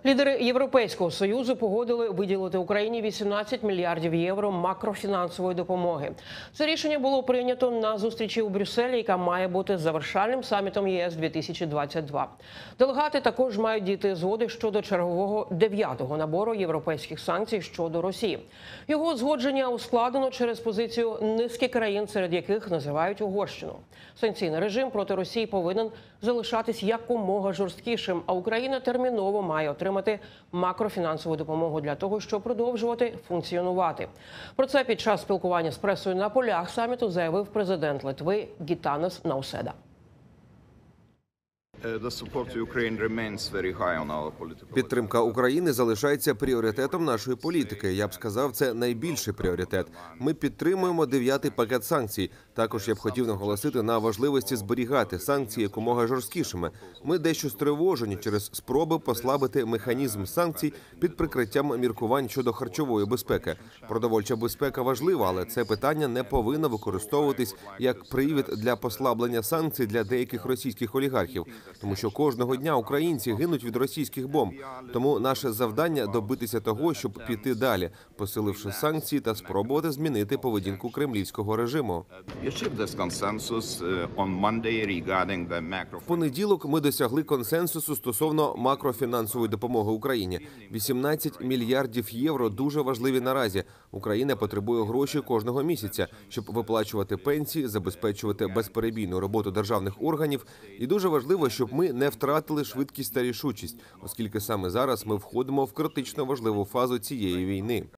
Лідери Європейського Союзу погодили виділити Україні 18 мільярдів євро макрофінансової допомоги. Це рішення було прийнято на зустрічі у Брюсселі, яка має бути завершальним самітом ЄС 2022. Делегати також мають дійти згоди щодо чергового 9-го набору європейських санкцій щодо Росії. Його узгодження ускладнено через позицію низки країн, серед яких називають Угорщину. Санкційний режим проти Росії повинен залишатись якомога жорсткішим, а Україна терміново має отримати макрофінансову допомогу для того, щоб продовжувати функціонувати. Про це під час спілкування з пресою на полях саміту заявив президент Литви Гітанас Науседа. Підтримка України залишається пріоритетом нашої політики. Я б сказав, це найбільший пріоритет. Ми підтримуємо 9-й пакет санкцій. Також я б хотів наголосити на важливості зберігати санкції якомога жорсткішими. Ми дещо стривожені через спроби послабити механізм санкцій під прикриттям міркувань щодо харчової безпеки. Продовольча безпека важлива, але це питання не повинно використовуватись як привід для послаблення санкцій для деяких російських олігархів. Тому що кожного дня українці гинуть від російських бомб. Тому наше завдання – добитися того, щоб піти далі, посиливши санкції та спробувати змінити поведінку кремлівського режиму. В понеділок ми досягли консенсусу стосовно макрофінансової допомоги Україні. 18 мільярдів євро дуже важливі наразі. Україна потребує гроші кожного місяця, щоб виплачувати пенсії, забезпечувати безперебійну роботу державних органів. І дуже важливо, щоб ми не втратили швидкість та рішучість, оскільки саме зараз ми входимо в критично важливу фазу цієї війни.